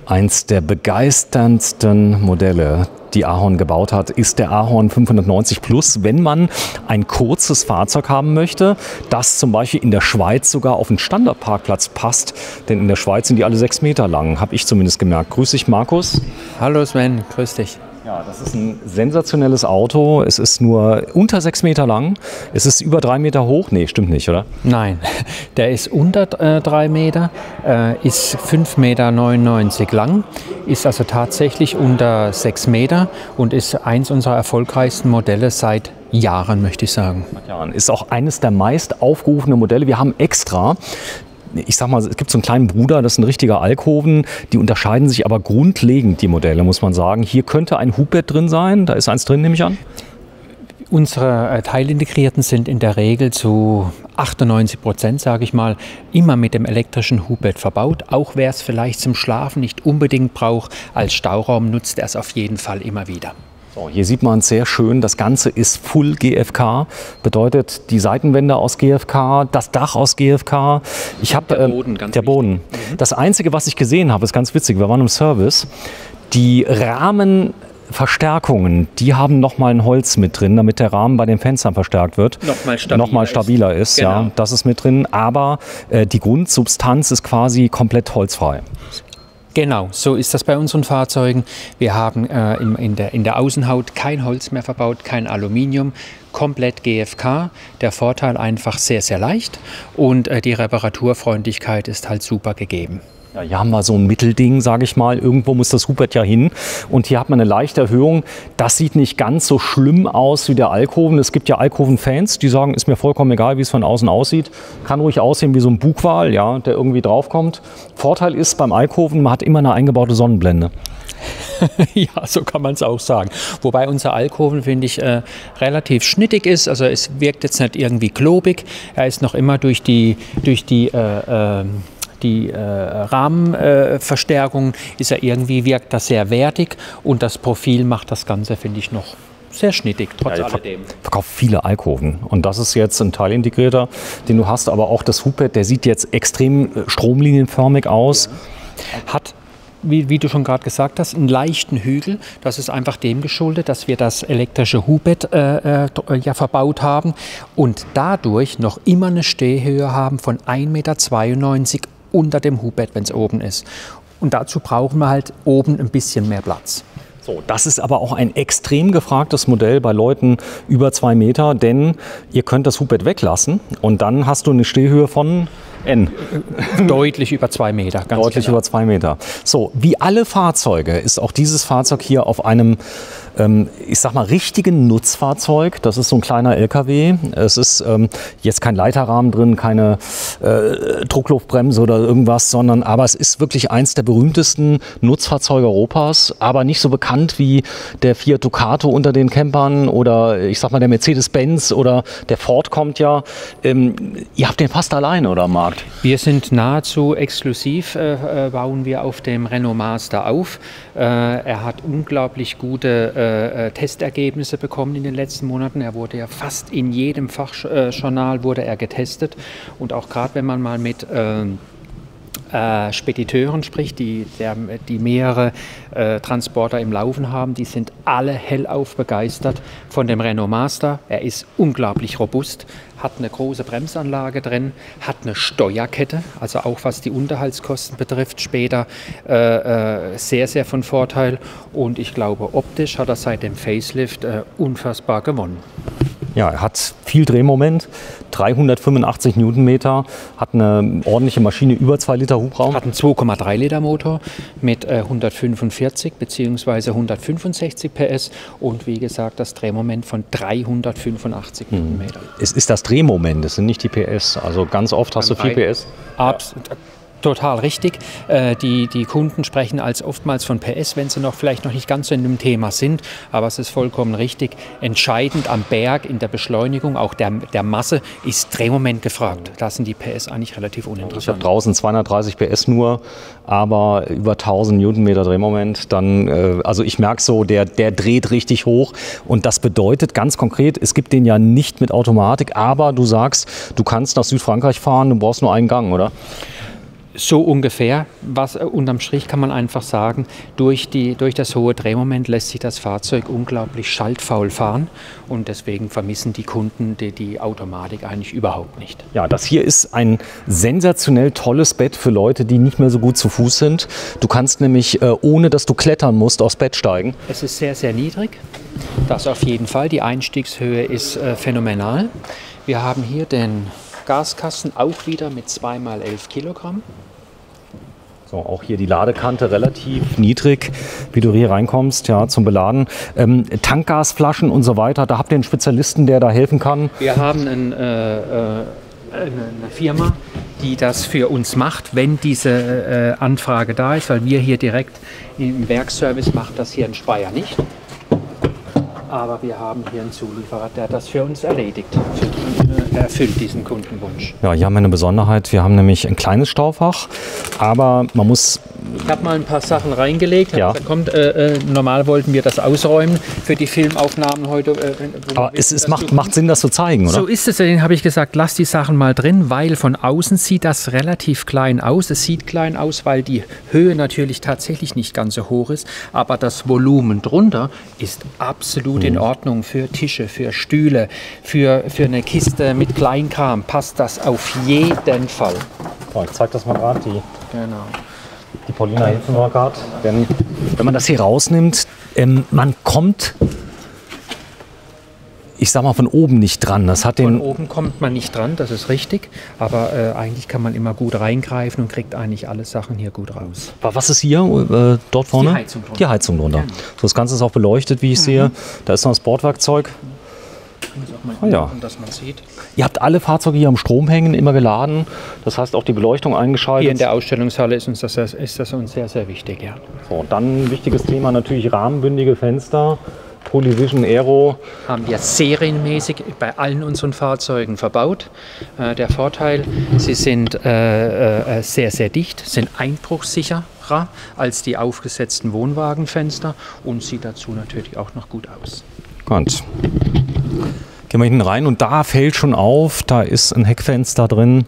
Eins der begeisterndsten Modelle, die Ahorn gebaut hat, ist der Ahorn 590 Plus, wenn man ein kurzes Fahrzeug haben möchte, das zum Beispiel in der Schweiz sogar auf einen Standardparkplatz passt. Denn in der Schweiz sind die alle 6 Meter lang, habe ich zumindest gemerkt. Grüß dich, Markus. Hallo Sven, grüß dich. Ja, das ist ein sensationelles Auto. Es ist nur unter 6 Meter lang. Es ist über 3 Meter hoch. Nee, stimmt nicht, oder? Nein, der ist unter 3 Meter, ist 5,99 Meter lang, ist also tatsächlich unter 6 Meter und ist eins unserer erfolgreichsten Modelle seit Jahren, möchte ich sagen. Ist auch eines der meist aufgerufenen Modelle. Wir haben extra, ich sag mal, es gibt so einen kleinen Bruder, das ist ein richtiger Alkoven. Die unterscheiden sich aber grundlegend, die Modelle, muss man sagen. Hier könnte ein Hubbett drin sein. Da ist eins drin, nehme ich an. Unsere Teilintegrierten sind in der Regel zu 98%, sage ich mal, immer mit dem elektrischen Hubbett verbaut. Auch wer es vielleicht zum Schlafen nicht unbedingt braucht, als Stauraum nutzt er es auf jeden Fall immer wieder. So, hier sieht man sehr schön, das Ganze ist Full GFK, bedeutet die Seitenwände aus GFK, das Dach aus GFK. Der Boden, ganz wichtig. Boden. Das Einzige, was ich gesehen habe, ist ganz witzig, wir waren im Service, die Rahmenverstärkungen, die haben nochmal ein Holz mit drin, damit der Rahmen bei den Fenstern verstärkt wird. Nochmal stabiler ist. Genau. Ja, das ist mit drin, aber die Grundsubstanz ist quasi komplett holzfrei. Genau, so ist das bei unseren Fahrzeugen. Wir haben in der Außenhaut kein Holz mehr verbaut, kein Aluminium, komplett GFK. Der Vorteil einfach sehr, sehr leicht und die Reparaturfreundlichkeit ist halt super gegeben. Ja, hier haben wir so ein Mittelding, sage ich mal. Irgendwo muss das Hubbett ja hin. Und hier hat man eine leichte Erhöhung. Das sieht nicht ganz so schlimm aus wie der Alkoven. Es gibt ja Alkoven-Fans, die sagen, ist mir vollkommen egal, wie es von außen aussieht. Kann ruhig aussehen wie so ein Bugwal, ja, der irgendwie draufkommt. Vorteil ist beim Alkoven, man hat immer eine eingebaute Sonnenblende. Ja, so kann man es auch sagen. Wobei unser Alkoven, finde ich, relativ schnittig ist. Also es wirkt jetzt nicht irgendwie klobig. Er ist noch immer durch die Rahmenverstärkung wirkt das sehr wertig und das Profil macht das Ganze, finde ich, noch sehr schnittig, trotz alledem. Verkauft viele Alkoven und das ist jetzt ein Teilintegrierter, den du hast, aber auch das Hubbett, der sieht jetzt extrem stromlinienförmig aus. Ja. Hat, wie du schon gerade gesagt hast, einen leichten Hügel. Das ist einfach dem geschuldet, dass wir das elektrische Hubbett verbaut haben und dadurch noch immer eine Stehhöhe haben von 1,92 Meter unter dem Hubbett, wenn es oben ist. Und dazu brauchen wir halt oben ein bisschen mehr Platz. So, das ist aber auch ein extrem gefragtes Modell bei Leuten über 2 Meter, denn ihr könnt das Hubbett weglassen und dann hast du eine Stehhöhe von N. Deutlich über 2 Meter. Ganz Deutlich über 2 Meter. So, wie alle Fahrzeuge ist auch dieses Fahrzeug hier auf einem, ich sag mal, richtigen Nutzfahrzeug. Das ist so ein kleiner LKW. Es ist jetzt kein Leiterrahmen drin, keine Druckluftbremse oder irgendwas, aber es ist wirklich eins der berühmtesten Nutzfahrzeuge Europas, aber nicht so bekannt wie der Fiat Ducato unter den Campern oder ich sag mal der Mercedes-Benz oder der Ford kommt ja. Ihr habt den fast alleine, oder Marc? Wir sind nahezu exklusiv, bauen wir auf dem Renault Master auf. Er hat unglaublich gute Testergebnisse bekommen in den letzten Monaten. Er wurde ja fast in jedem Fachjournal wurde er getestet. Und auch gerade wenn man mal mit Spediteuren spricht, die mehrere Transporter im Laufen haben, die sind alle hellauf begeistert von dem Renault Master. Er ist unglaublich robust, hat eine große Bremsanlage drin, hat eine Steuerkette, also auch was die Unterhaltskosten betrifft, später sehr, sehr von Vorteil. Und ich glaube, optisch hat er seit dem Facelift unfassbar gewonnen. Ja, er hat viel Drehmoment, 385 Newtonmeter, hat eine ordentliche Maschine, über 2 Liter Hubraum. Hat einen 2,3 Liter Motor mit 145 bzw. 165 PS und wie gesagt das Drehmoment von 385 Newtonmeter. Es ist das Drehmoment, es sind nicht die PS. Also ganz oft hast du 4 PS. Total richtig. Die Kunden sprechen oftmals von PS, wenn sie vielleicht noch nicht ganz so in dem Thema sind. Aber es ist vollkommen richtig. Entscheidend am Berg in der Beschleunigung, auch der Masse, ist Drehmoment gefragt. Da sind die PS eigentlich relativ uninteressant. Ich habe draußen 230 PS nur, aber über 1000 Newtonmeter Drehmoment. Also ich merke so, der dreht richtig hoch. Und das bedeutet ganz konkret, es gibt den ja nicht mit Automatik, aber du sagst, du kannst nach Südfrankreich fahren, du brauchst nur einen Gang, oder? So ungefähr. Unterm Strich kann man einfach sagen, durch das hohe Drehmoment lässt sich das Fahrzeug unglaublich schaltfaul fahren und deswegen vermissen die Kunden die Automatik eigentlich überhaupt nicht. Ja, das hier ist ein sensationell tolles Bett für Leute, die nicht mehr so gut zu Fuß sind. Du kannst nämlich, ohne dass du klettern musst, aufs Bett steigen. Es ist sehr, sehr niedrig. Das auf jeden Fall. Die Einstiegshöhe ist phänomenal. Wir haben hier den Gaskasten auch wieder mit 2x11 Kilogramm. So, auch hier die Ladekante relativ niedrig, wie du hier reinkommst, ja, zum Beladen. Tankgasflaschen und so weiter, da habt ihr einen Spezialisten, der da helfen kann? Wir haben eine Firma, die das für uns macht, wenn diese Anfrage da ist, weil wir hier direkt im Werkservice macht das hier in Speyer nicht. Aber wir haben hier einen Zulieferer, der das für uns erledigt, erfüllt diesen Kundenwunsch. Ja, hier haben wir eine Besonderheit. Wir haben nämlich ein kleines Staufach, aber man muss... Ich habe mal ein paar Sachen reingelegt. Ja. Normal wollten wir das ausräumen für die Filmaufnahmen heute. Aber es macht Sinn, das zu zeigen, oder? So ist es. Deswegen habe ich gesagt, lass die Sachen mal drin, weil von außen sieht das relativ klein aus. Es sieht klein aus, weil die Höhe natürlich tatsächlich nicht ganz so hoch ist. Aber das Volumen drunter ist absolut in Ordnung für Tische, für Stühle, für eine Kiste mit Kleinkram. Passt das auf jeden Fall. So, ich zeige das mal gerade. Genau. Die Paulina hilft mir gerade. Wenn man das hier rausnimmt, man kommt, ich sag mal, von oben nicht dran. Von oben kommt man nicht dran, das ist richtig. Aber eigentlich kann man immer gut reingreifen und kriegt eigentlich alle Sachen hier gut raus. Was ist hier dort vorne? Die Heizung drunter. Die Heizung drunter. Genau. So, das Ganze ist auch beleuchtet, wie ich sehe. Da ist noch das Bordwerkzeug. Ich muss auch mal ja. dass man sieht. Ihr habt alle Fahrzeuge hier am Strom hängen, immer geladen. Das heißt auch die Beleuchtung eingeschaltet. Hier in der Ausstellungshalle ist das uns sehr, sehr wichtig. Ja. So, dann ein wichtiges Thema natürlich rahmenbündige Fenster. Polyvision Aero. Haben wir serienmäßig bei allen unseren Fahrzeugen verbaut. Der Vorteil, sie sind sehr, sehr dicht, sind einbruchssicherer als die aufgesetzten Wohnwagenfenster und sieht dazu natürlich auch noch gut aus. Gut. Gehen wir hinten rein und da fällt schon auf, da ist ein Heckfenster drin.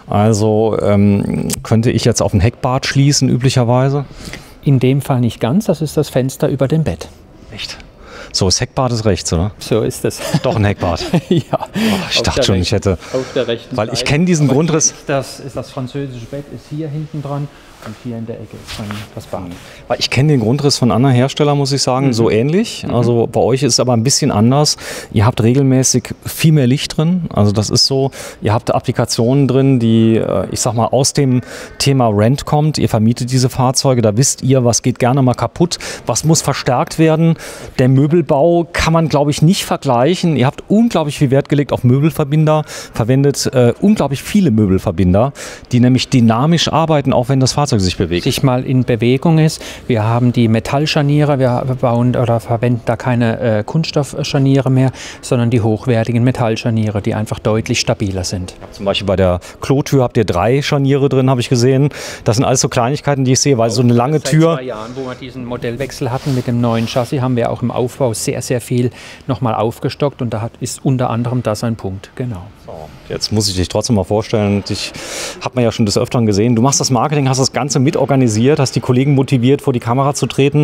Also könnte ich jetzt auf ein Heckbad schließen üblicherweise? In dem Fall nicht ganz, das ist das Fenster über dem Bett. Echt? So, das Heckbad ist rechts, oder? So ist es. Doch ein Heckbad. Ja. Oh, ich dachte schon, ich hätte... Auf der rechten weil Seite. ich kenne diesen Grundriss... Das französische Bett ist hier hinten dran und hier in der Ecke ist dann das Bad. Weil ich kenne den Grundriss von anderen Herstellern, muss ich sagen, so ähnlich. Also bei euch ist es aber ein bisschen anders. Ihr habt regelmäßig viel mehr Licht drin. Also das ist so, ihr habt Applikationen drin, die, ich sag mal, aus dem Thema Rent kommt. Ihr vermietet diese Fahrzeuge, da wisst ihr, was geht gerne mal kaputt, was muss verstärkt werden. Der Möbelbau kann man, glaube ich, nicht vergleichen. Ihr habt unglaublich viel Wert gelegt auf Möbelverbinder, verwendet unglaublich viele Möbelverbinder, die nämlich dynamisch arbeiten, auch wenn das Fahrzeug sich bewegt. Sich mal in Bewegung ist. Wir haben die Metallscharniere, wir bauen oder verwenden da keine Kunststoffscharniere mehr, sondern die hochwertigen Metallscharniere, die einfach deutlich stabiler sind. Zum Beispiel bei der Klotür habt ihr 3 Scharniere drin, habe ich gesehen. Das sind alles so Kleinigkeiten, die ich sehe, weil so eine lange Tür... Seit 2 Jahren, wo wir diesen Modellwechsel hatten mit dem neuen Chassis, haben wir auch im Aufbau sehr, sehr viel nochmal aufgestockt und da ist unter anderem das ein Punkt, genau. So, jetzt muss ich dich trotzdem mal vorstellen, ich habe mir ja schon des Öfteren gesehen, du machst das Marketing, hast das Ganze mitorganisiert, hast die Kollegen motiviert, vor die Kamera zu treten.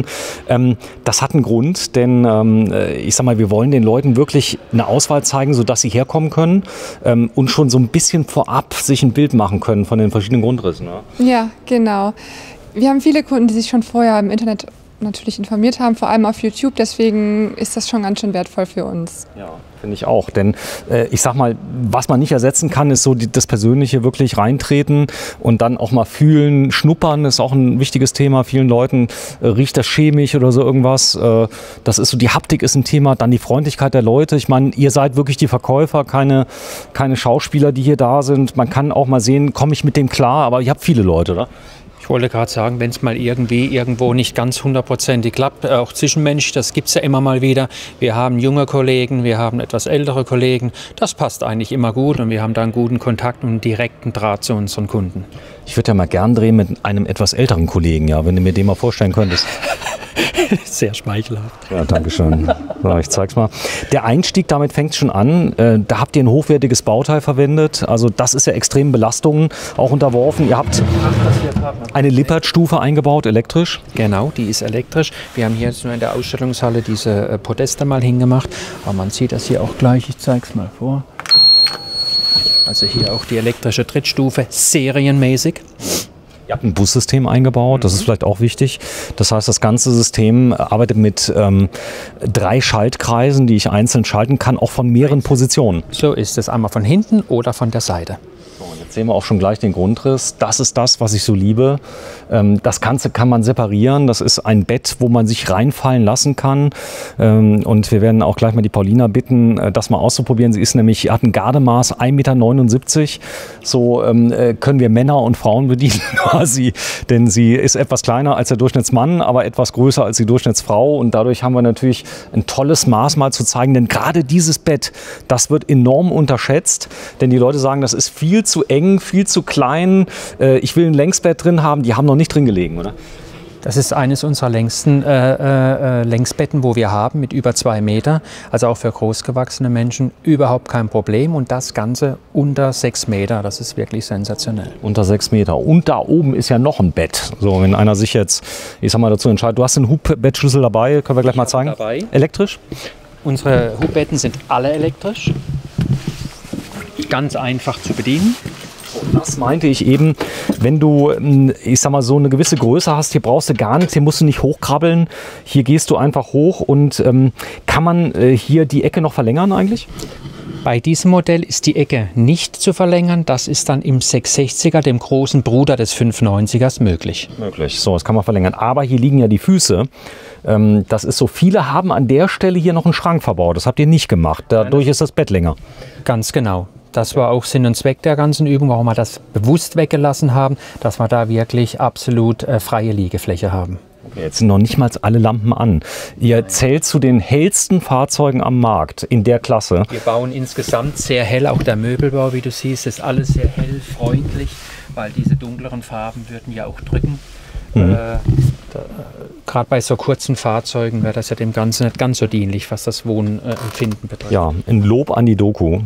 Das hat einen Grund, denn ich sag mal, wir wollen den Leuten wirklich eine Auswahl zeigen, sodass sie herkommen können und schon so ein bisschen vorab sich ein Bild machen können von den verschiedenen Grundrissen. Ne? Ja, genau. Wir haben viele Kunden, die sich schon vorher im Internet natürlich informiert haben, vor allem auf YouTube. Deswegen ist das schon ganz schön wertvoll für uns. Ja, finde ich auch. Denn ich sag mal, was man nicht ersetzen kann, ist so das Persönliche wirklich reintreten und dann auch mal fühlen, schnuppern ist auch ein wichtiges Thema. Vielen Leuten riecht das chemisch oder so irgendwas. Das ist so, die Haptik ist ein Thema, dann die Freundlichkeit der Leute. Ich meine, ihr seid wirklich die Verkäufer, keine Schauspieler, die hier da sind. Man kann auch mal sehen, komme ich mit dem klar, aber ihr habt viele Leute, oder? Ich wollte gerade sagen, wenn es mal irgendwo nicht ganz hundertprozentig klappt, auch zwischenmenschlich, das gibt es ja immer mal wieder. Wir haben junge Kollegen, wir haben etwas ältere Kollegen. Das passt eigentlich immer gut und wir haben da einen guten Kontakt und einen direkten Draht zu unseren Kunden. Ich würde ja mal gern drehen mit einem etwas älteren Kollegen, ja, wenn du mir den mal vorstellen könntest. Sehr schmeichelhaft. Ja, danke schön. So, ich zeig's mal. Der Einstieg, damit fängt es schon an. Da habt ihr ein hochwertiges Bauteil verwendet. Also das ist ja extremen Belastungen auch unterworfen. Ihr habt eine Lippert-Stufe eingebaut, elektrisch. Genau, die ist elektrisch. Wir haben hier jetzt nur in der Ausstellungshalle diese Podeste mal hingemacht. Aber man sieht das hier auch gleich. Ich zeige es mal vor. Also hier auch die elektrische Trittstufe, serienmäßig. Ihr habt ein Bussystem eingebaut, das ist vielleicht auch wichtig. Das heißt, das ganze System arbeitet mit 3 Schaltkreisen, die ich einzeln schalten kann, auch von mehreren Positionen. So ist es, einmal von hinten oder von der Seite. Jetzt sehen wir auch schon gleich den Grundriss. Das ist das, was ich so liebe. Das Ganze kann man separieren. Das ist ein Bett, wo man sich reinfallen lassen kann. Und wir werden auch gleich mal die Paulina bitten, das mal auszuprobieren. Sie hat ein Gardemaß 1,79 Meter. So können wir Männer und Frauen bedienen quasi. Denn sie ist etwas kleiner als der Durchschnittsmann, aber etwas größer als die Durchschnittsfrau. Und dadurch haben wir natürlich ein tolles Maß mal zu zeigen. Denn gerade dieses Bett, das wird enorm unterschätzt. Denn die Leute sagen, das ist viel zu eng, viel zu klein. Ich will ein Längsbett drin haben. Die haben noch nicht drin gelegen, oder? Das ist eines unserer längsten Längsbetten, wo wir haben, mit über 2 Meter. Also auch für großgewachsene Menschen überhaupt kein Problem. Und das Ganze unter 6 Meter. Das ist wirklich sensationell. Unter 6 Meter. Und da oben ist ja noch ein Bett. So, wenn einer sich jetzt, ich sag mal, dazu entscheidet, du hast den Hubbettschlüssel dabei, können wir gleich mal zeigen. Dabei. Elektrisch? Unsere Hubbetten sind alle elektrisch. Ganz einfach zu bedienen. Das meinte ich eben, wenn du, ich sag mal, so eine gewisse Größe hast, hier brauchst du gar nichts, hier musst du nicht hochkrabbeln, hier gehst du einfach hoch und kann man hier die Ecke noch verlängern eigentlich? Bei diesem Modell ist die Ecke nicht zu verlängern, das ist dann im 660er, dem großen Bruder des 590ers, möglich. Möglich, so, das kann man verlängern. Aber hier liegen ja die Füße. Das ist so, viele haben an der Stelle hier noch einen Schrank verbaut, das habt ihr nicht gemacht, dadurch ist das Bett länger. Ganz genau. Das war auch Sinn und Zweck der ganzen Übung, warum wir das bewusst weggelassen haben, dass wir da wirklich absolut freie Liegefläche haben. Okay, jetzt sind noch nicht mal alle Lampen an. Ihr zählt zu den hellsten Fahrzeugen am Markt in der Klasse. Wir bauen insgesamt sehr hell, auch der Möbelbau, wie du siehst, ist alles sehr hell, freundlich, weil diese dunkleren Farben würden ja auch drücken. Gerade bei so kurzen Fahrzeugen wäre das ja dem Ganzen nicht ganz so dienlich, was das Wohnempfinden betrifft. Ja, ein Lob an die Doku.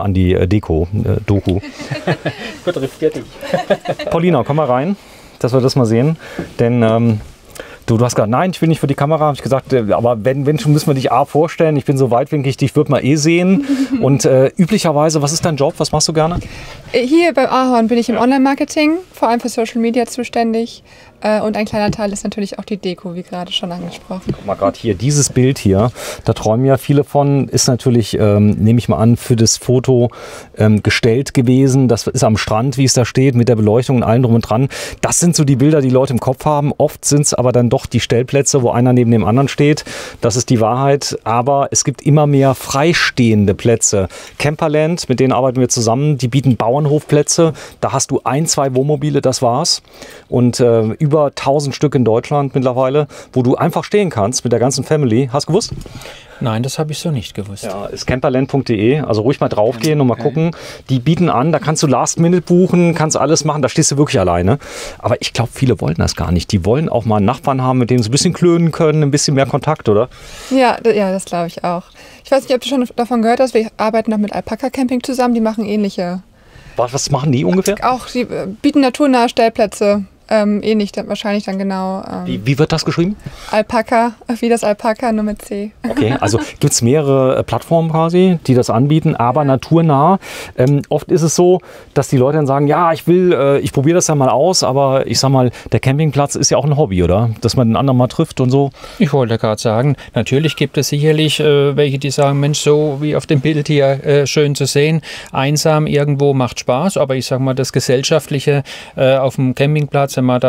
Betrifft ja dich. Paulina, komm mal rein, dass wir das mal sehen. Denn du hast gesagt, nein, ich will nicht für die Kamera. Habe ich gesagt, aber wenn schon, müssen wir dich vorstellen. Ich bin so weitwinklig, dich wird man sehen. Und üblicherweise, was ist dein Job? Was machst du gerne? Hier beim Ahorn bin ich im Online-Marketing, vor allem für Social Media zuständig. Und ein kleiner Teil ist natürlich auch die Deko, wie gerade schon angesprochen. Guck mal, gerade hier, dieses Bild hier, da träumen ja viele von, ist natürlich, nehme ich mal an, für das Foto gestellt gewesen. Das ist am Strand, wie es da steht, mit der Beleuchtung und allem drum und dran. Das sind so die Bilder, die Leute im Kopf haben. Oft sind es aber dann doch die Stellplätze, wo einer neben dem anderen steht. Das ist die Wahrheit. Aber es gibt immer mehr freistehende Plätze. Camperland, mit denen arbeiten wir zusammen, die bieten Bauernhofplätze. Da hast du 1, 2 Wohnmobile, das war's. Und über 1000 Stück in Deutschland mittlerweile, wo du einfach stehen kannst mit der ganzen Family. Hast du gewusst? Nein, das habe ich so nicht gewusst. Ja, ist camperland.de, also ruhig mal draufgehen und mal gucken. Die bieten an, da kannst du Last Minute buchen, kannst alles machen, da stehst du wirklich alleine. Aber ich glaube, viele wollen das gar nicht. Die wollen auch mal einen Nachbarn haben, mit dem sie ein bisschen klönen können, ein bisschen mehr Kontakt, oder? Ja, das glaube ich auch. Ich weiß nicht, ob du schon davon gehört hast, wir arbeiten noch mit Alpaka Camping zusammen, die machen ähnliche. Was machen die ungefähr? Auch, die bieten naturnahe Stellplätze. Ähnlich, wahrscheinlich dann genau. Wie wird das geschrieben? Alpaka, wie das Alpaka, nur mit C. Okay, also gibt es mehrere Plattformen quasi, die das anbieten, aber naturnah. Oft ist es so, dass die Leute dann sagen, ja, ich probiere das ja mal aus, aber ich sag mal, der Campingplatz ist ja auch ein Hobby, oder? Dass man den anderen mal trifft und so. Ich wollte gerade sagen, natürlich gibt es sicherlich welche, die sagen, Mensch, so wie auf dem Bild hier schön zu sehen, einsam irgendwo macht Spaß, aber ich sag mal, das Gesellschaftliche auf dem Campingplatz, wenn man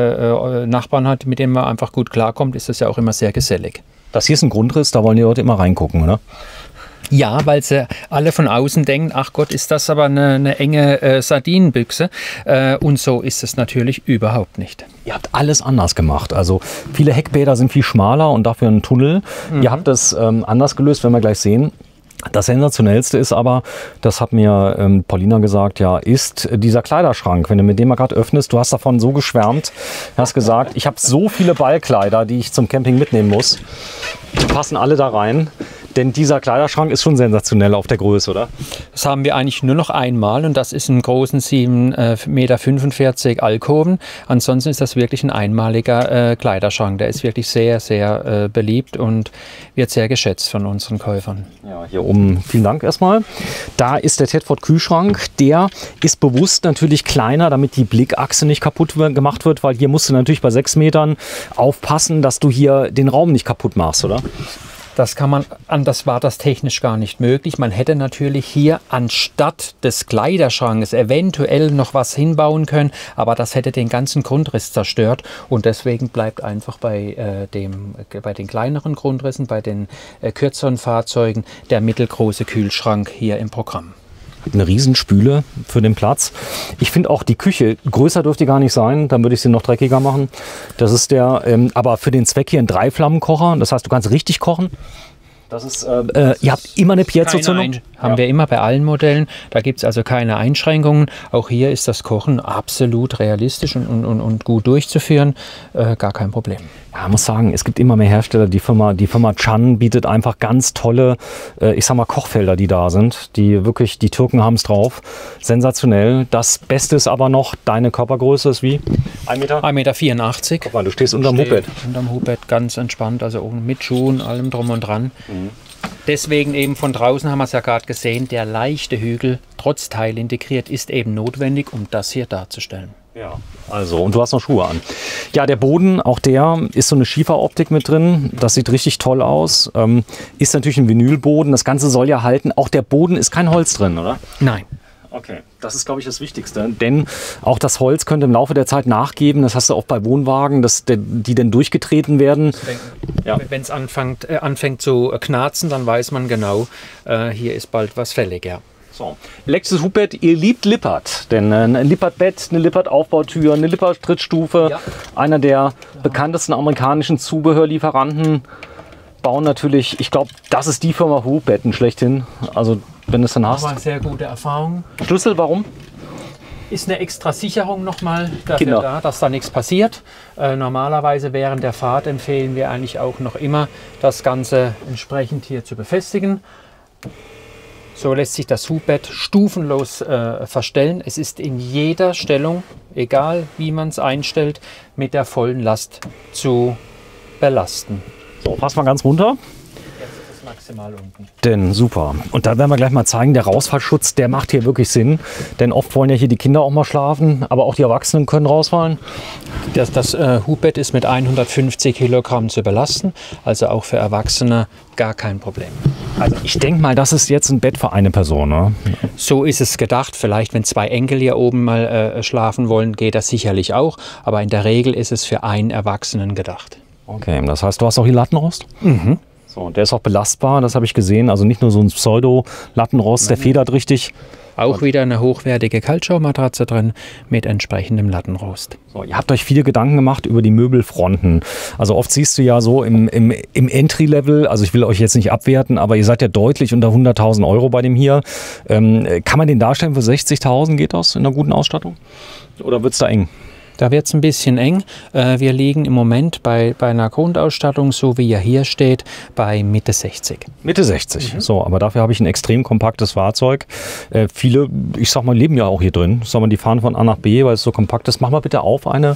da Nachbarn hat, mit denen man einfach gut klarkommt, ist das ja auch immer sehr gesellig. Das hier ist ein Grundriss, da wollen die Leute immer reingucken, oder? Ja, weil sie alle von außen denken, ach Gott, ist das aber eine enge Sardinenbüchse. Und so ist es natürlich überhaupt nicht. Ihr habt alles anders gemacht. Also viele Heckbäder sind viel schmaler und dafür ein Tunnel. Ihr habt das anders gelöst, werden wir gleich sehen. Das Sensationellste ist aber, das hat mir Paulina gesagt, ja, ist dieser Kleiderschrank. Wenn du mit dem mal gerade öffnest, du hast davon so geschwärmt, hast gesagt, ich habe so viele Ballkleider, die ich zum Camping mitnehmen muss. Die passen alle da rein. Denn dieser Kleiderschrank ist schon sensationell auf der Größe, oder? Das haben wir eigentlich nur noch einmal und das ist ein großen 7,45 Meter Alkoven. Ansonsten ist das wirklich ein einmaliger Kleiderschrank. Der ist wirklich sehr, sehr beliebt und wird sehr geschätzt von unseren Käufern. Ja, hier oben vielen Dank erstmal. Da ist der Tedford Kühlschrank. Der ist bewusst natürlich kleiner, damit die Blickachse nicht kaputt gemacht wird, weil hier musst du natürlich bei 6 Metern aufpassen, dass du hier den Raum nicht kaputt machst, oder? Das kann man, anders war das technisch gar nicht möglich. Man hätte natürlich hier anstatt des Kleiderschrankes eventuell noch was hinbauen können, aber das hätte den ganzen Grundriss zerstört und deswegen bleibt einfach bei den kleineren Grundrissen, bei den kürzeren Fahrzeugen der mittelgroße Kühlschrank hier im Programm. Eine Riesenspüle für den Platz. Ich finde auch die Küche, größer dürfte die gar nicht sein, dann würde ich sie noch dreckiger machen. Das ist der, aber für den Zweck hier ein 3-Flammenkocher, das heißt, du kannst richtig kochen. Das ist, ihr habt immer eine Piezo-Zündung? Haben wir immer bei allen Modellen. Da gibt es also keine Einschränkungen. Auch hier ist das Kochen absolut realistisch und gut durchzuführen. Gar kein Problem. Ja, ich muss sagen, es gibt immer mehr Hersteller. Die Firma Chan bietet einfach ganz tolle, ich sag mal, Kochfelder, die da sind. Die wirklich, die Türken haben es drauf. Sensationell. Das Beste ist aber noch, deine Körpergröße ist wie? 1 Meter? 1,84 Meter. Guck mal, du stehst unterm Hubbett. Unterm Hubbett, ganz entspannt, also oben mit Schuhen, allem drum und dran. Deswegen eben von draußen haben wir es ja gerade gesehen, der leichte Hügel, trotz Teil integriert, ist eben notwendig, um das hier darzustellen. Ja, also, und du hast noch Schuhe an. Ja, der Boden, auch der ist so eine Schieferoptik mit drin. Das sieht richtig toll aus. Ist natürlich ein Vinylboden. Das Ganze soll ja halten. Auch der Boden ist kein Holz drin, oder? Nein. Okay, das ist, glaube ich, das Wichtigste. Denn auch das Holz könnte im Laufe der Zeit nachgeben. Das hast du auch bei Wohnwagen, die dann durchgetreten werden. Ja. Wenn es anfängt zu knarzen, dann weiß man genau, hier ist bald was fällig. Ja. So. Elektrisches Hubbett, ihr liebt Lippert. Denn ein Lippert-Bett, eine Lippert-Aufbautür, eine Lippert-Trittstufe. Ja. Einer der bekanntesten amerikanischen Zubehörlieferanten bauen natürlich, ich glaube, das ist die Firma Hubbetten schlechthin. Also, wenn du es dann hast. Aber sehr gute Erfahrung. Schlüssel, warum? Ist eine extra Sicherung nochmal dafür da, dass da nichts passiert. Normalerweise während der Fahrt empfehlen wir eigentlich auch noch immer, das Ganze entsprechend hier zu befestigen. So lässt sich das Hubbett stufenlos verstellen. Es ist in jeder Stellung, egal wie man es einstellt, mit der vollen Last zu belasten. So, fass mal ganz runter. Jetzt ist es maximal unten. Denn super. Und da werden wir gleich mal zeigen, der Rausfallschutz, der macht hier wirklich Sinn. Denn oft wollen ja hier die Kinder auch mal schlafen, aber auch die Erwachsenen können rausfallen. Das Hubbett ist mit 150 Kilogramm zu belasten, also auch für Erwachsene gar kein Problem. Also ich denke mal, das ist jetzt ein Bett für eine Person, oder? So ist es gedacht. Vielleicht, wenn 2 Enkel hier oben mal schlafen wollen, geht das sicherlich auch. Aber in der Regel ist es für einen Erwachsenen gedacht. Okay, das heißt, du hast auch hier Lattenrost? Mhm. So, und der ist auch belastbar, das habe ich gesehen. Also nicht nur so ein Pseudo-Lattenrost, der federt richtig. Auch wieder eine hochwertige Kaltschaummatratze drin mit entsprechendem Lattenrost. So, ihr habt euch viele Gedanken gemacht über die Möbelfronten. Also oft siehst du ja so im Entry-Level, also ich will euch jetzt nicht abwerten, aber ihr seid ja deutlich unter 100.000 Euro bei dem hier. Kann man den darstellen für 60.000? Geht das in einer guten Ausstattung? Oder wird es da eng? Da wird es ein bisschen eng. Wir liegen im Moment bei einer Grundausstattung, so wie er hier steht, bei Mitte 60. Mitte 60, so, aber dafür habe ich ein extrem kompaktes Fahrzeug. Viele, ich sag mal, leben ja auch hier drin. Sag mal, die fahren von A nach B, weil es so kompakt ist. Mach mal bitte auf eine.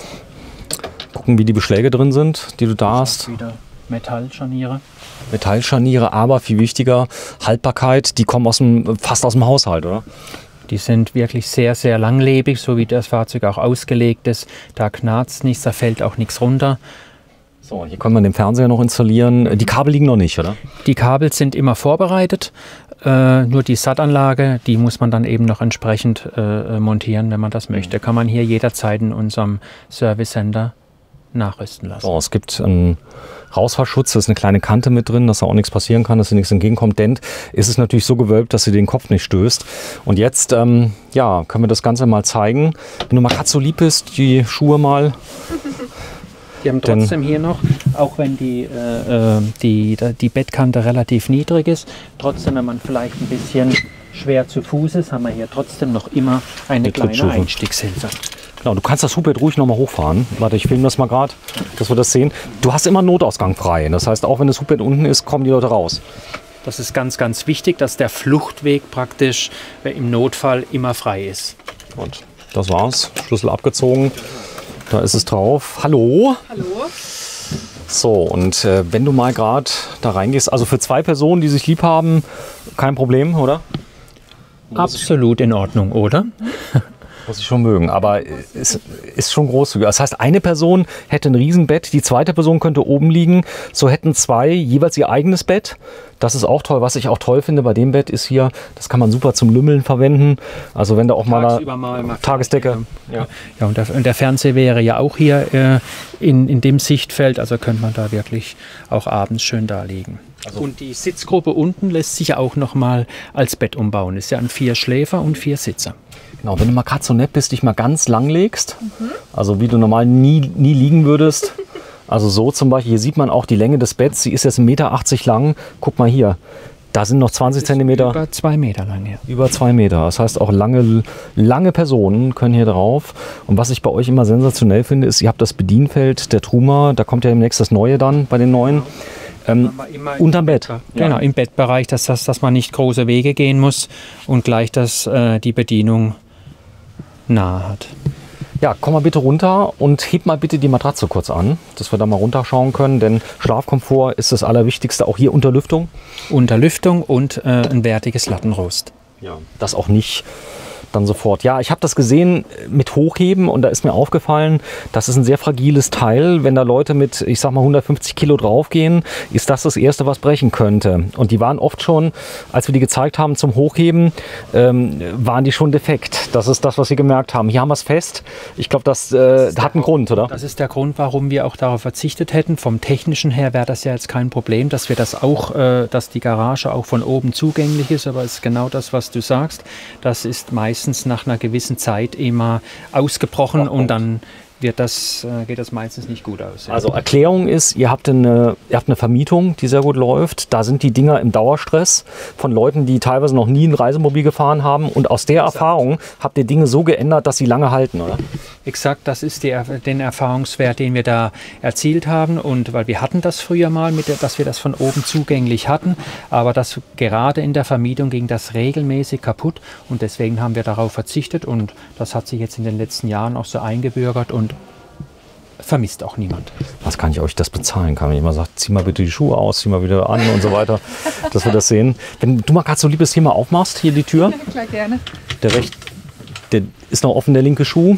Gucken, wie die Beschläge drin sind, die du da hast. Wieder Metallscharniere. Metallscharniere, aber viel wichtiger, Haltbarkeit, die kommen fast aus dem Haushalt, oder? Die sind wirklich sehr, sehr langlebig, so wie das Fahrzeug auch ausgelegt ist. Da knarzt nichts, da fällt auch nichts runter. So, hier können wir den Fernseher noch installieren. Die Kabel liegen noch nicht, oder? Die Kabel sind immer vorbereitet. Nur die SAT-Anlage, die muss man dann eben noch entsprechend montieren, wenn man das möchte. Kann man hier jederzeit in unserem Service Center nachrüsten lassen. So, es gibt einen Rausfallschutz, da ist eine kleine Kante mit drin, dass da auch nichts passieren kann, dass dir nichts entgegenkommt. Denn ist es natürlich so gewölbt, dass sie den Kopf nicht stößt. Und jetzt ja, können wir das Ganze mal zeigen. Wenn du mal gerade so lieb bist, die Schuhe mal Die haben trotzdem hier noch, auch wenn die Bettkante relativ niedrig ist, trotzdem, wenn man vielleicht ein bisschen schwer zu Fuß ist, haben wir hier trotzdem noch immer eine kleine Einstiegshilfe. Genau, du kannst das Hubbett ruhig nochmal hochfahren. Warte, ich filme das mal gerade, dass wir das sehen. Du hast immer einen Notausgang frei. Das heißt, auch wenn das Hubbett unten ist, kommen die Leute raus. Das ist ganz, ganz wichtig, dass der Fluchtweg praktisch im Notfall immer frei ist. Und das war's. Schlüssel abgezogen. Da ist es drauf. Hallo? Hallo. So, und wenn du mal gerade da reingehst, also für 2 Personen, die sich lieb haben, kein Problem, oder? Absolut in Ordnung, oder? Muss ich schon mögen, aber es ist schon großzügig. Das heißt, eine Person hätte ein Riesenbett, die zweite Person könnte oben liegen. So hätten 2 jeweils ihr eigenes Bett. Das ist auch toll. Was ich auch toll finde bei dem Bett ist hier, das kann man super zum Lümmeln verwenden. Also wenn da auch mal eine Tagesdecke. Ja, und der Fernseher wäre ja auch hier in dem Sichtfeld. Also könnte man da wirklich auch abends schön da liegen. Also und die Sitzgruppe unten lässt sich auch noch mal als Bett umbauen. Ist ja ein 4 Schläfer und 4 Sitzer. Genau, wenn du mal gerade so nett bist, dich mal ganz lang legst, also wie du normal nie liegen würdest, also so zum Beispiel, hier sieht man auch die Länge des Betts, sie ist jetzt 1,80 Meter lang, guck mal hier, da sind noch 20 Zentimeter. Über 2 Meter lang, ja. Über 2 Meter, das heißt auch lange Personen können hier drauf. Und was ich bei euch immer sensationell finde, ist, ihr habt das Bedienfeld der Truma, da kommt ja demnächst das Neue dann bei den neuen. Unterm Bett. Genau, im Bettbereich, dass man nicht große Wege gehen muss und gleich, dass die Bedienung nahe hat. Ja, komm mal bitte runter und heb mal bitte die Matratze kurz an, dass wir da mal runterschauen können, denn Schlafkomfort ist das Allerwichtigste, auch hier unter Lüftung. Unter Lüftung und ein wertiges Lattenrost. Ja. Das auch nicht dann sofort. Ja, ich habe das gesehen mit Hochheben und da ist mir aufgefallen, das ist ein sehr fragiles Teil. Wenn da Leute mit, ich sag mal, 150 Kilo draufgehen, ist das Erste, was brechen könnte. Und die waren oft schon, als wir die gezeigt haben zum Hochheben, waren die schon defekt. Das ist das, was sie gemerkt haben. Hier haben wir es fest. Ich glaube, das hat einen Grund, oder? Das ist der Grund, warum wir auch darauf verzichtet hätten. Vom Technischen her wäre das ja jetzt kein Problem, dass wir das auch, dass die Garage auch von oben zugänglich ist. Aber es ist genau das, was du sagst. Das ist meistens nach einer gewissen Zeit immer ausgebrochen und dann geht das meistens nicht gut aus. Ja. Also Erklärung ist, ihr habt eine Vermietung, die sehr gut läuft. Da sind die Dinger im Dauerstress von Leuten, die teilweise noch nie ein Reisemobil gefahren haben. Und aus der Erfahrung habt ihr Dinge so geändert, dass sie lange halten, oder? Exakt, das ist den Erfahrungswert, den wir da erzielt haben. Und weil wir hatten das früher mal, dass wir das von oben zugänglich hatten. Aber das gerade in der Vermietung ging das regelmäßig kaputt. Und deswegen haben wir darauf verzichtet. Und das hat sich jetzt in den letzten Jahren auch so eingebürgert und vermisst auch niemand. Was kann ich euch das bezahlen? Kann man immer sagen, zieh mal bitte die Schuhe aus, zieh mal wieder an und so weiter, dass wir das sehen. Wenn du mal gerade so ein liebes Thema aufmachst, hier die Tür. Ja, klar, gerne. Der ist noch offen, der linke Schuh.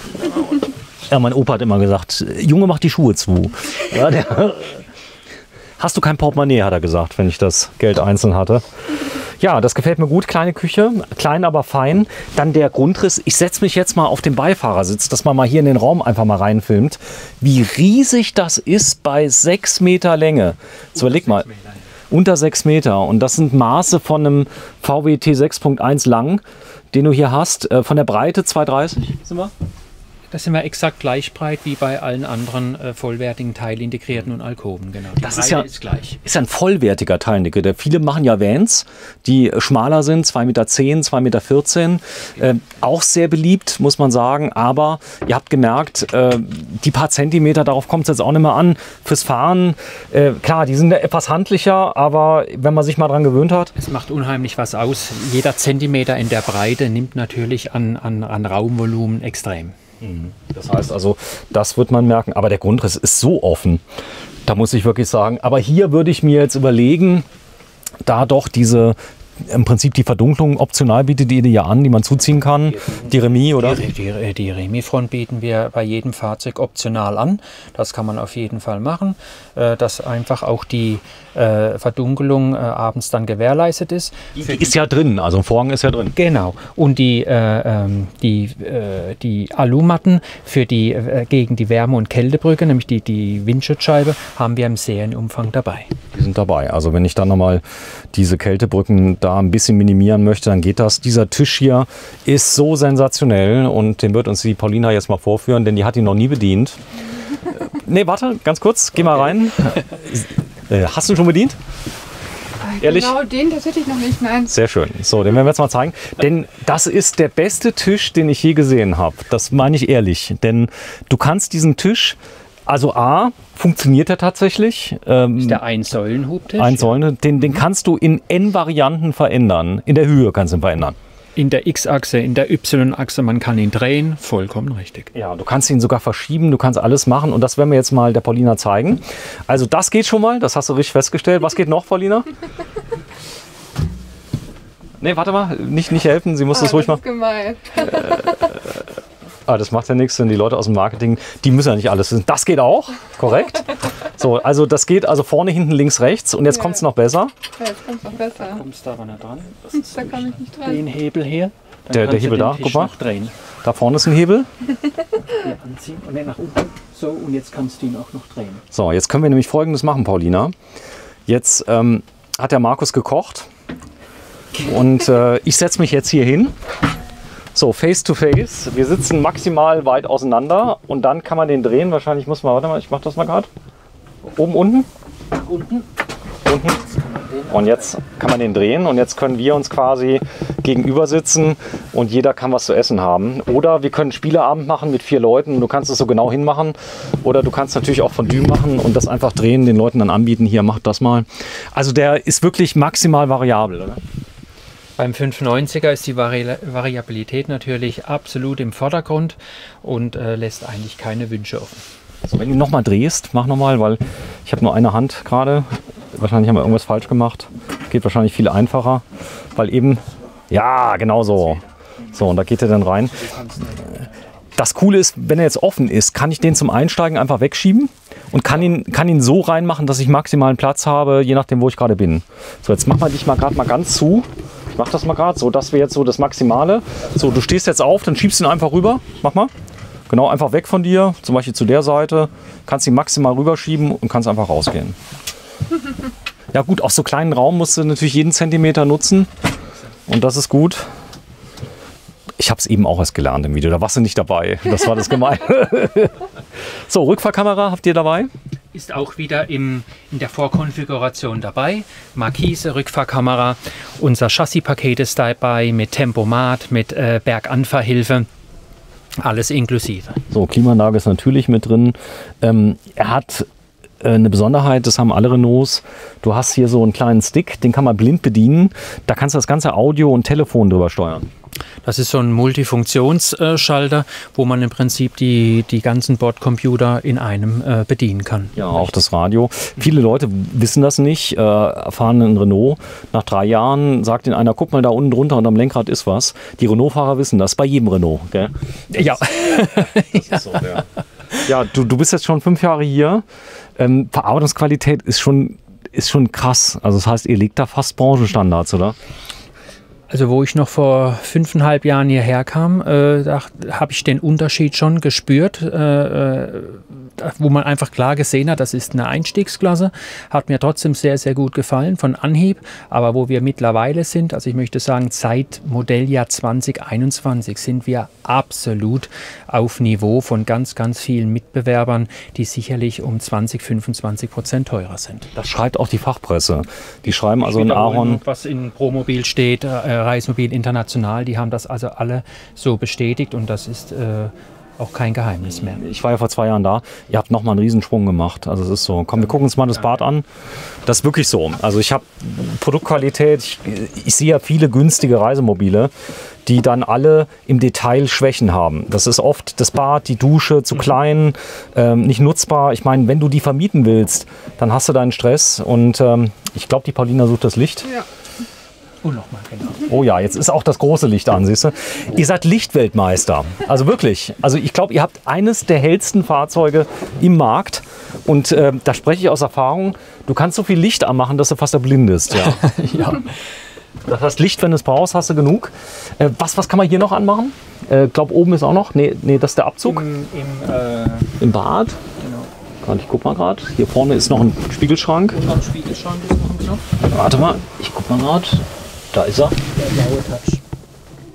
Ja, mein Opa hat immer gesagt, Junge, mach die Schuhe zu. Ja, hast du kein Portemonnaie, hat er gesagt, wenn ich das Geld einzeln hatte. Ja, das gefällt mir gut. Kleine Küche, klein, aber fein. Dann der Grundriss. Ich setze mich jetzt mal auf den Beifahrersitz, dass man mal hier in den Raum einfach mal reinfilmt. Wie riesig das ist bei 6 Meter Länge. Jetzt überleg mal. Unter 6 Meter. Und das sind Maße von einem VW T6.1 lang, den du hier hast. Von der Breite 2,30 sind wir? Das sind wir exakt gleich breit wie bei allen anderen vollwertigen teilintegrierten und Alkoven. Genau. Die Das Breite ist gleich. Ist ja ein vollwertiger Teilintegrierter. Viele machen ja Vans, die schmaler sind, 2,10 Meter, 2,14 Meter. Auch sehr beliebt, muss man sagen. Aber ihr habt gemerkt, die paar Zentimeter, darauf kommt es jetzt auch nicht mehr an. Fürs Fahren, klar, die sind ja etwas handlicher, aber wenn man sich mal dran gewöhnt hat. Es macht unheimlich was aus. Jeder Zentimeter in der Breite nimmt natürlich an Raumvolumen extrem. Das heißt also, das wird man merken. Aber der Grundriss ist so offen. Da muss ich wirklich sagen. Aber hier würde ich mir jetzt überlegen, da doch im Prinzip die Verdunklung optional bietet die ja an, die man zuziehen kann. Die Remis, oder? Die Remis-Front bieten wir bei jedem Fahrzeug optional an. Das kann man auf jeden Fall machen, dass einfach auch die Verdunkelung abends dann gewährleistet ist. Die ist ja drin, also ein Vorhang ist ja drin. Genau. Und die Alumatten gegen die Wärme- und Kältebrücke, nämlich die Windschutzscheibe, haben wir im Serienumfang dabei. Die sind dabei. Also wenn ich dann nochmal diese Kältebrücken da ein bisschen minimieren möchte, dann geht das. Dieser Tisch hier ist so sensationell und den wird uns die Paulina jetzt mal vorführen, denn die hat ihn noch nie bedient. Nee, warte, ganz kurz, geh mal rein. Hast du ihn schon bedient? Ehrlich? Genau, den tatsächlich noch nicht, nein. Sehr schön. So, den werden wir jetzt mal zeigen. Denn das ist der beste Tisch, den ich je gesehen habe. Das meine ich ehrlich. Denn du kannst diesen Tisch, also A, funktioniert er tatsächlich. Ist der Ein-Säulen-Hubtisch? Den kannst du in N-Varianten verändern. In der Höhe kannst du ihn verändern. In der X-Achse, in der Y-Achse, man kann ihn drehen, vollkommen richtig. Ja, du kannst ihn sogar verschieben, du kannst alles machen und das werden wir jetzt mal der Paulina zeigen. Also das geht schon mal, das hast du richtig festgestellt. Was geht noch, Paulina? Nee, warte mal, nicht helfen, sie muss das ruhig machen. Das ist gemein. Das macht ja nichts, denn die Leute aus dem Marketing, die müssen ja nicht alles wissen. Das geht auch, korrekt. So, also das geht also vorne, hinten, links, rechts und jetzt kommt es noch besser. Ja, jetzt kommt es noch besser. Da kommst du aber nicht dran. Da komme ich nicht dran. Den Hebel hier. Der Hebel da, guck mal. Drehen. Da vorne ist ein Hebel. Hier anziehen und dann nach unten. So, und jetzt kannst du ihn auch noch drehen. So, jetzt können wir nämlich Folgendes machen, Paulina. Jetzt hat der Markus gekocht und ich setze mich jetzt hier hin. So, face to face. Wir sitzen maximal weit auseinander und dann kann man den drehen. Wahrscheinlich muss man, warte mal, ich mache das mal gerade. Oben, unten? Unten. Unten. Und jetzt kann man den drehen und jetzt können wir uns quasi gegenüber sitzen und jeder kann was zu essen haben. Oder wir können einen Spieleabend machen mit 4 Leuten. Du kannst es so genau hinmachen. Oder du kannst natürlich auch Fondue machen und das einfach drehen, den Leuten dann anbieten. Hier, macht das mal. Also der ist wirklich maximal variabel, oder? Beim 590er ist die Variabilität natürlich absolut im Vordergrund und lässt eigentlich keine Wünsche offen. So, wenn du nochmal drehst, mach nochmal, weil ich habe nur eine Hand gerade. Wahrscheinlich haben wir irgendwas falsch gemacht. Geht wahrscheinlich viel einfacher, weil eben, ja, genau so. So, und da geht er dann rein. Das Coole ist, wenn er jetzt offen ist, kann ich den zum Einsteigen einfach wegschieben und kann ihn so reinmachen, dass ich maximalen Platz habe, je nachdem, wo ich gerade bin. So, jetzt mach mal dich mal gerade mal ganz zu. Ich mach das mal gerade, so, das wäre jetzt so das Maximale. So, du stehst jetzt auf, dann schiebst du ihn einfach rüber. Mach mal. Genau, einfach weg von dir, zum Beispiel zu der Seite. Kannst ihn maximal rüberschieben und kannst einfach rausgehen. Ja gut, auf so kleinen Raum musst du natürlich jeden Zentimeter nutzen. Und das ist gut. Ich habe es eben auch erst gelernt im Video, da warst du nicht dabei. Das war das Gemeine. So, Rückfahrkamera habt ihr dabei? Ist auch wieder in der Vorkonfiguration dabei. Markise, Rückfahrkamera. Unser Chassispaket ist dabei mit Tempomat, mit Berganfahrhilfe. Alles inklusive. So, Klimaanlage ist natürlich mit drin. Er hat eine Besonderheit, das haben alle Renaults. Du hast hier so einen kleinen Stick, den kann man blind bedienen. Da kannst du das ganze Audio und Telefon drüber steuern. Das ist so ein Multifunktionsschalter, wo man im Prinzip die ganzen Bordcomputer in einem bedienen kann. Ja, auch das Radio. Viele Leute wissen das nicht, fahren einen Renault. Nach 3 Jahren sagt ihnen einer, guck mal da unten drunter und am Lenkrad ist was. Die Renault-Fahrer wissen das, bei jedem Renault. Gell? Ja. Das ist so, ja. Ja, du bist jetzt schon 5 Jahre hier. Verarbeitungsqualität ist schon krass. Also das heißt, ihr legt da fast Branchenstandards, oder? Also wo ich noch vor 5,5 Jahren hierher kam, da habe ich den Unterschied schon gespürt, wo man einfach klar gesehen hat, das ist eine Einstiegsklasse, hat mir trotzdem sehr, sehr gut gefallen von Anhieb, aber wo wir mittlerweile sind, also ich möchte sagen, seit Modelljahr 2021 sind wir absolut auf Niveau von ganz, ganz vielen Mitbewerbern, die sicherlich um 20–25% teurer sind. Das schreibt auch die Fachpresse. Die schreiben also in Ahorn, was in Promobil steht, Reismobil International, die haben das also alle so bestätigt und das ist auch kein Geheimnis mehr. Ich war ja vor 2 Jahren da. Ihr habt nochmal einen Riesensprung gemacht. Also es ist so. Komm, wir gucken uns mal das Bad an. Das ist wirklich so. Also ich habe Produktqualität. Ich sehe ja viele günstige Reisemobile, die dann alle im Detail Schwächen haben. Das ist oft das Bad, die Dusche zu klein, nicht nutzbar. Ich meine, wenn du die vermieten willst, dann hast du deinen Stress. Und ich glaube, die Paulina sucht das Licht. Ja. Und nochmal, genau. Oh ja, jetzt ist auch das große Licht an, siehst du? Ihr seid Lichtweltmeister. Also wirklich. Also ich glaube, ihr habt eines der hellsten Fahrzeuge im Markt. Und da spreche ich aus Erfahrung. Du kannst so viel Licht anmachen, dass du fast erblindest. Ja. Ja. Das heißt, Licht, wenn du es brauchst, hast du genug. Was kann man hier noch anmachen? Ich glaube, oben ist auch noch. Nee, das ist der Abzug. Im Bad. Genau. Ich guck mal gerade. Hier vorne ist noch ein Spiegelschrank. Und noch ein Spiegelschrank ist noch ein Knopf. Warte mal, ich guck mal gerade. Da ist er. Der blaue Touch.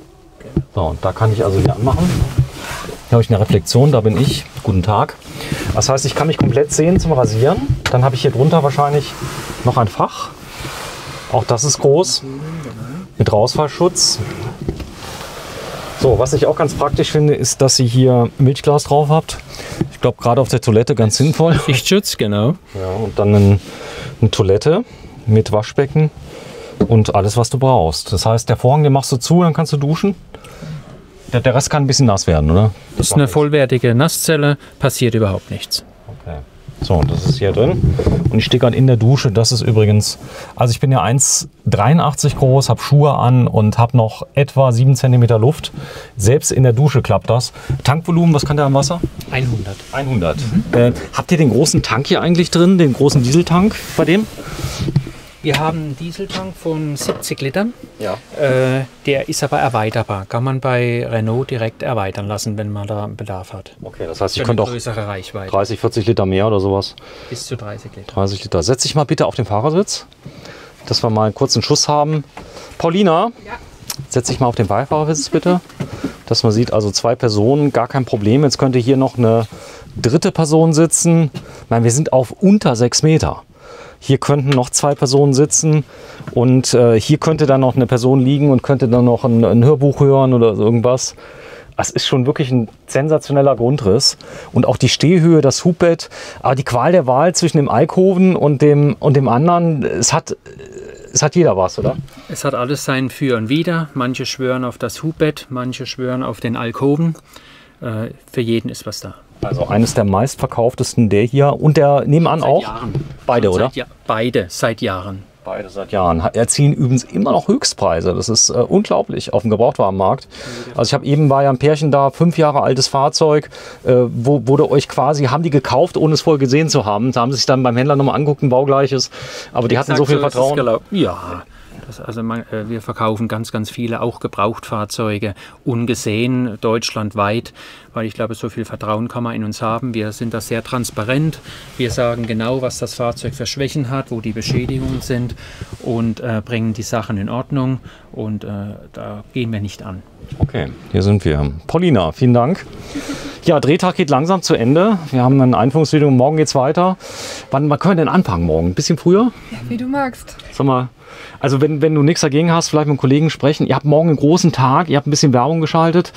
So, und da kann ich also hier anmachen. Hier habe ich eine Reflexion, da bin ich. Guten Tag. Das heißt, ich kann mich komplett sehen zum Rasieren. Dann habe ich hier drunter wahrscheinlich noch ein Fach. Auch das ist groß. Mit Rausfallschutz. So, was ich auch ganz praktisch finde, ist, dass ihr hier Milchglas drauf habt. Ich glaube, gerade auf der Toilette ganz sinnvoll. Sichtschutz, genau. Ja, und dann eine Toilette mit Waschbecken und alles, was du brauchst. Das heißt, der Vorhang, den machst du zu, dann kannst du duschen. Der Rest kann ein bisschen nass werden, oder? Das ist eine vollwertige Nasszelle, passiert überhaupt nichts. Okay. So, das ist hier drin. Und ich stehe gerade in der Dusche. Das ist übrigens, also ich bin ja 1,83 groß, habe Schuhe an und habe noch etwa 7 cm Luft. Selbst in der Dusche klappt das. Tankvolumen, was kann der am Wasser? 100. 100. Habt ihr den großen Tank hier eigentlich drin, den großen Dieseltank bei dem? Wir haben einen Dieseltank von 70 Litern. Ja. Der ist aber erweiterbar. Kann man bei Renault direkt erweitern lassen, wenn man da Bedarf hat. Okay, das heißt, ich Für könnte eine auch größere Reichweite. 30, 40 Liter mehr oder sowas. Bis zu 30 Liter. 30 Liter. Setz dich mal bitte auf den Fahrersitz, dass wir mal einen kurzen Schuss haben. Paulina, setz dich mal auf den Beifahrersitz bitte, dass man sieht, also 2 Personen, gar kein Problem. Jetzt könnte hier noch eine dritte Person sitzen. Nein, wir sind auf unter 6 Meter. Hier könnten noch 2 Personen sitzen und hier könnte dann noch eine Person liegen und könnte dann noch ein Hörbuch hören oder irgendwas. Das ist schon wirklich ein sensationeller Grundriss. Und auch die Stehhöhe, das Hubbett, aber die Qual der Wahl zwischen dem Alkoven und dem anderen, es hat jeder was, oder? Es hat alles sein Für und Wider. Manche schwören auf das Hubbett, manche schwören auf den Alkoven. Für jeden ist was da. Also eines der meistverkauftesten, der hier und der nebenan Seit auch. Jahren. Beide, oder? Beide, seit Jahren. Beide seit Jahren. Erzielen übrigens immer noch Höchstpreise. Das ist unglaublich auf dem Gebrauchtwarenmarkt. Also war ja ein Pärchen da, 5 Jahre altes Fahrzeug, wurde euch quasi, haben die gekauft, ohne es vorher gesehen zu haben. Da haben sie sich dann beim Händler nochmal angeguckt, ein baugleiches. Aber die hatten so viel Vertrauen. Ja. Wir verkaufen ganz, ganz viele, auch Gebrauchtfahrzeuge, ungesehen, deutschlandweit, weil ich glaube, so viel Vertrauen kann man in uns haben. Wir sind da sehr transparent. Wir sagen genau, was das Fahrzeug für Schwächen hat, wo die Beschädigungen sind und bringen die Sachen in Ordnung und da gehen wir nicht an. Okay, hier sind wir. Paulina, vielen Dank. Ja, Drehtag geht langsam zu Ende. Wir haben ein Einführungsvideo, morgen geht's weiter. Wann können wir denn anfangen morgen? Ein bisschen früher? Ja, wie du magst. Sag mal, also wenn du nichts dagegen hast, vielleicht mit einem Kollegen sprechen. Ihr habt morgen einen großen Tag, ihr habt ein bisschen Werbung geschaltet.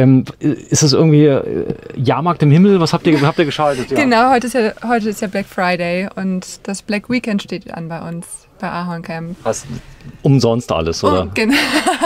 Ist es irgendwie Jahrmarkt im Himmel? Was habt ihr geschaltet? Ja. Genau, heute ist ja Black Friday und das Black Weekend steht an bei uns, bei Ahorn Camp. Was, umsonst alles, oder? Oh, genau.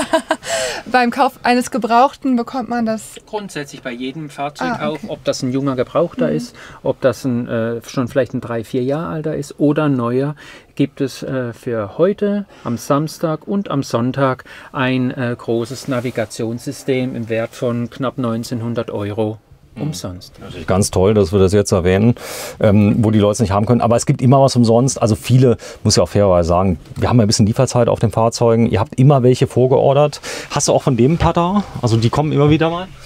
Beim Kauf eines Gebrauchten bekommt man das. Grundsätzlich bei jedem Fahrzeugkauf, okay. Ob das ein junger Gebrauchter ist, ob das schon vielleicht ein 3-4 Jahre alter ist oder ein neuer, gibt es für heute, am Samstag und am Sonntag ein großes Navigationssystem im Wert von knapp 1900 €. Umsonst. Natürlich ganz toll, dass wir das jetzt erwähnen, wo die Leute es nicht haben können. Aber es gibt immer was umsonst. Also viele, muss ich auch fairerweise sagen, wir haben ja ein bisschen Lieferzeit auf den Fahrzeugen. Ihr habt immer welche vorgeordert. Hast du auch von dem ein paar da? Also die kommen immer wieder mal?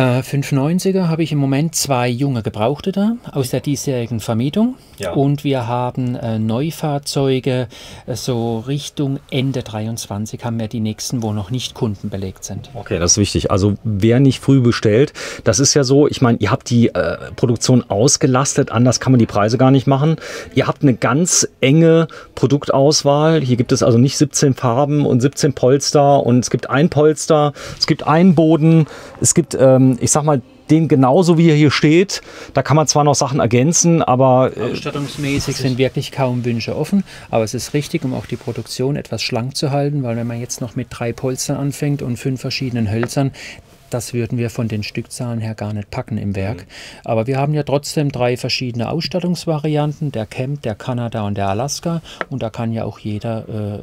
590er habe ich im Moment 2 junge Gebrauchte da aus der diesjährigen Vermietung. Ja. Und wir haben Neufahrzeuge so Richtung Ende 23 haben wir die nächsten, wo noch nicht Kunden belegt sind. Okay, das ist wichtig. Also wer nicht früh bestellt, das ist ja so, ich meine, ihr habt die Produktion ausgelastet, anders kann man die Preise gar nicht machen. Ihr habt eine ganz enge Produktauswahl. Hier gibt es also nicht 17 Farben und 17 Polster und es gibt ein Polster, es gibt einen Boden, es gibt, ich sag mal, den genauso wie er hier steht. Da kann man zwar noch Sachen ergänzen, aber... Ausstattungsmäßig sind wirklich kaum Wünsche offen, aber es ist richtig, um auch die Produktion etwas schlank zu halten, weil wenn man jetzt noch mit 3 Polstern anfängt und 5 verschiedenen Hölzern, das würden wir von den Stückzahlen her gar nicht packen im Werk. Aber wir haben ja trotzdem 3 verschiedene Ausstattungsvarianten, der Camp, der Kanada und der Alaska. Und da kann ja auch jeder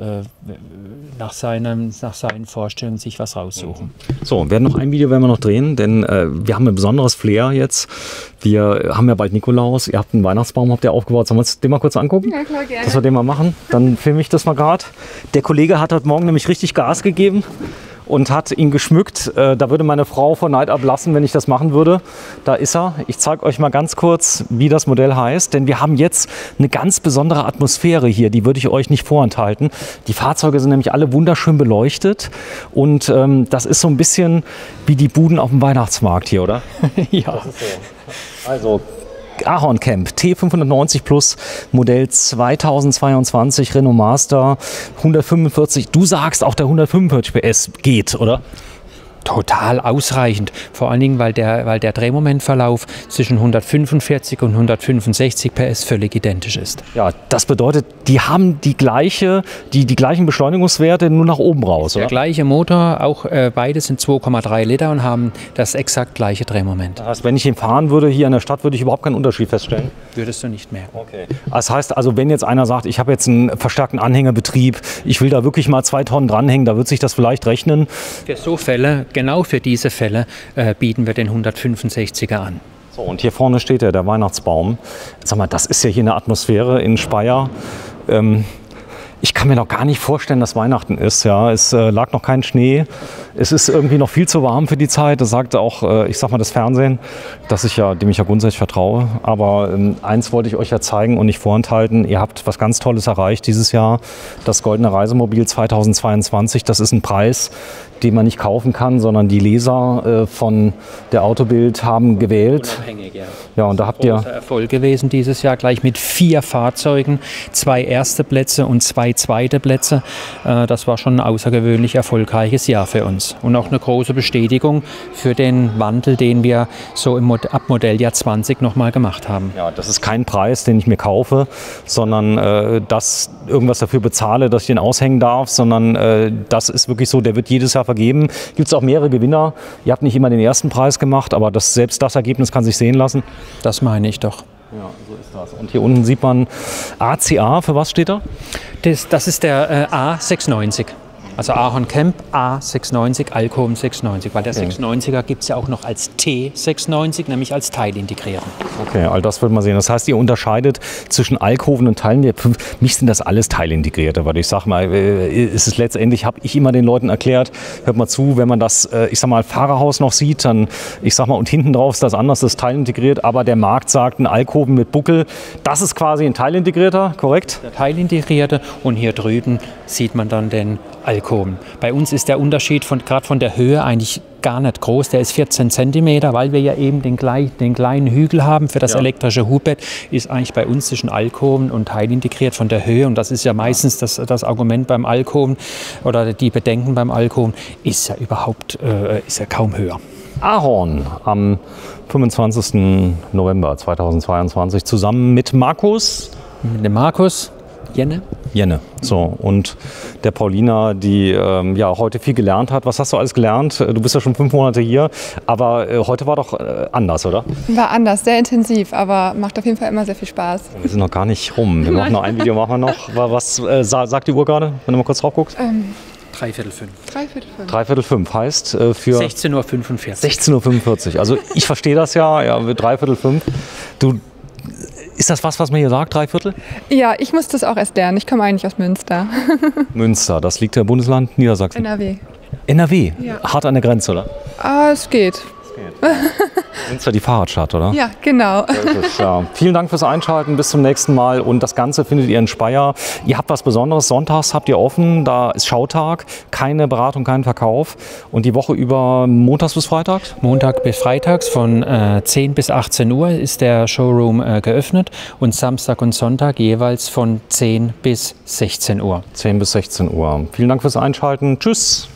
nach seinen Vorstellungen sich was raussuchen. So, noch ein Video werden wir noch drehen, denn wir haben ein besonderes Flair jetzt. Wir haben ja bald Nikolaus, ihr habt einen Weihnachtsbaum, habt ihr aufgebaut. Sollen wir uns den mal kurz angucken? Ja, klar, gerne. Dass wir den mal machen. Dann filme ich das mal gerade. Der Kollege hat heute Morgen nämlich richtig Gas gegeben und hat ihn geschmückt. Da würde meine Frau vor Neid ablassen, wenn ich das machen würde. Da ist er. Ich zeige euch mal ganz kurz, wie das Modell heißt, denn wir haben jetzt eine ganz besondere Atmosphäre hier, die würde ich euch nicht vorenthalten. Die Fahrzeuge sind nämlich alle wunderschön beleuchtet und das ist so ein bisschen wie die Buden auf dem Weihnachtsmarkt hier, oder? Ja. Das ist so. Also Ahorn Camp T590 Plus Modell 2022 Renault Master 145. Du sagst auch der 145 PS geht, oder? Total ausreichend, vor allen Dingen, weil der Drehmomentverlauf zwischen 145 und 165 PS völlig identisch ist. Ja, das bedeutet, die haben die gleichen Beschleunigungswerte nur nach oben raus, oder? Der gleiche Motor, auch beide sind 2,3 Liter und haben das exakt gleiche Drehmoment. Das heißt, wenn ich ihn fahren würde hier in der Stadt, würde ich überhaupt keinen Unterschied feststellen? Würdest du nicht mehr. Okay. Das heißt also, wenn jetzt einer sagt, ich habe jetzt einen verstärkten Anhängerbetrieb, ich will da wirklich mal 2 Tonnen dranhängen, da wird sich das vielleicht rechnen. Für so Fälle, genau für diese Fälle, bieten wir den 165er an. So, und hier vorne steht der Weihnachtsbaum. Sag mal, das ist ja hier eine Atmosphäre in Speyer. Ich kann mir noch gar nicht vorstellen, dass Weihnachten ist. Ja. Es lag noch kein Schnee. Es ist irgendwie noch viel zu warm für die Zeit. Das sagt auch, ich sag mal, das Fernsehen, dem ich ja grundsätzlich vertraue. Aber eins wollte ich euch ja zeigen und nicht vorenthalten. Ihr habt was ganz Tolles erreicht dieses Jahr. Das Goldene Reisemobil 2022. Das ist ein Preis, den man nicht kaufen kann, sondern die Leser von der Autobild haben gewählt. Unabhängig, ja. Ja, und da habt ihr... Großer Erfolg gewesen dieses Jahr, gleich mit 4 Fahrzeugen, 2 erste Plätze und 2 zweite Plätze. Das war schon ein außergewöhnlich erfolgreiches Jahr für uns. Und auch eine große Bestätigung für den Wandel, den wir so ab Modelljahr 20 nochmal gemacht haben. Ja, das ist kein Preis, den ich mir kaufe, sondern dass irgendwas dafür bezahle, dass ich den aushängen darf, sondern das ist wirklich so, der wird jedes Jahr vergeben. Gibt es auch mehrere Gewinner. Ihr habt nicht immer den ersten Preis gemacht, aber selbst das Ergebnis kann sich sehen lassen. Das meine ich doch. Ja, so ist das. Und hier unten sieht man ACA. Für was steht da? Das ist der A690. Also Ahorn Camp A690, Alcom 690, weil der 690er gibt es ja auch noch als T690, nämlich als teilintegrierten. Okay, all das wird man sehen. Das heißt, ihr unterscheidet zwischen Alkoven und Teilen. Für mich sind das alles Teilintegrierte, weil ich sage mal, ist es letztendlich, habe ich immer den Leuten erklärt, hört mal zu, wenn man das, ich sag mal, Fahrerhaus noch sieht, dann, ich sag mal, und hinten drauf ist das anders, das ist teilintegriert, aber der Markt sagt, ein Alkoven mit Buckel, das ist quasi ein teilintegrierter, korrekt? Der teilintegrierte, und hier drüben sieht man dann den Alcom. Bei uns ist der Unterschied gerade von der Höhe eigentlich gar nicht groß. Der ist 14 cm, weil wir ja eben den kleinen Hügel haben für das elektrische Hubbett, ist eigentlich bei uns zwischen Alcom und teilintegriert von der Höhe. Und das ist ja meistens das Argument beim Alcom oder die Bedenken beim Alcom, ist ja kaum höher. Ahorn am 25. November 2022 zusammen mit Markus. Mit dem Markus. Jenne. So, und der Paulina, die heute viel gelernt hat. Was hast du alles gelernt? Du bist ja schon 5 Monate hier, aber heute war doch anders, oder? War anders, sehr intensiv, aber macht auf jeden Fall immer sehr viel Spaß. Wir sind noch gar nicht rum. Wir machen noch ein Video, machen wir noch. Was sagt die Uhr gerade, wenn du mal kurz drauf guckst? 3:45. 3:45 heißt für 16:45 Uhr. 16:45 Uhr. Also ich verstehe das ja 3:45. Ist das was man hier sagt, 3/4? Ja, ich muss das auch erst lernen. Ich komme eigentlich aus Münster. Münster, das liegt im Bundesland Niedersachsen. NRW. NRW? Ja. Hart an der Grenze, oder? Es geht. Münster, die Fahrradstadt, oder? Ja, genau. Ja. Vielen Dank fürs Einschalten, bis zum nächsten Mal. Und das Ganze findet ihr in Speyer. Ihr habt was Besonderes, sonntags habt ihr offen, da ist Schautag, keine Beratung, kein Verkauf. Und die Woche über montags bis freitags? Montag bis freitags von 10 bis 18 Uhr ist der Showroom geöffnet und Samstag und Sonntag jeweils von 10 bis 16 Uhr. 10 bis 16 Uhr. Vielen Dank fürs Einschalten. Tschüss.